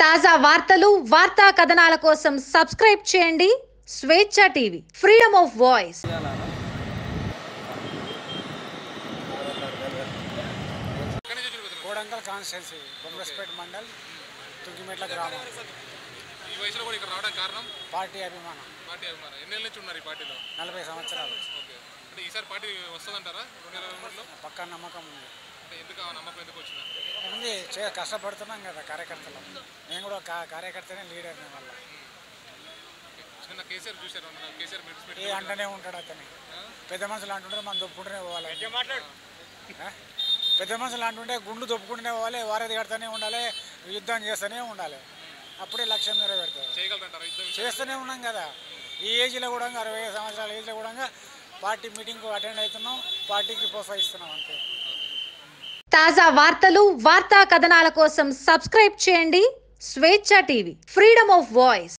తాజా వార్తలు వార్తా కథనాల కోసం సబ్స్క్రైబ్ చేయండి Swecha TV freedom of voice. Kodangal constituency Bommaraspet mandal Thungimetla గ్రామం. ఈ వయసులో కూడా ఇక్కడ రావడానికి కారణం పార్టీ అభిమానం. ఎన్నేళ్ళ నుంచి ఉన్నారు ఈ పార్టీలో? 40 సంవత్సరాలు. ఓకే, అంటే ఈసారి పార్టీ వస్తుందంటారా 2023లో? పక్కా నమ్మకం ఉంది. అంటే ఎందుకు ఆ నమ్మకం ఎందుకు వచ్చింది? ఉంది, కష్టపడుతున్నాం కదా కార్యకర్తలు. నేను కూడా కార్యకర్తనే, లీడర్ని వల్ల. చిన్న కేసీఆర్ చూశారు, కేసీఆర్ ఏ అంటనే ఉంటాడు అతని. పెద్ద మనుషులు అంటుంటే మనం దొప్పుకుంటూనే పోవాలి. పెద్ద మనుషులు అంటుంటే గుండు దొప్పుకుంటూనే పోవాలి, వారధి కడుతూనే ఉండాలి, యుద్ధం చేస్తూనే ఉండాలి. అప్పుడే లక్ష్యం నెరవేరుతుంది. చేస్తూనే ఉన్నాం కదా. ఈ ఏజ్లో కూడా 60 సంవత్సరాల ఏజ్లో కూడా పార్టీ మీటింగ్కు అటెండ్ అవుతున్నాం, పార్టీకి ప్రోత్సహిస్తున్నాం అంతే. తాజా వార్తలు వార్తా కథనాల కోసం సబ్స్క్రైబ్ చేయండి Swecha TV freedom of voice.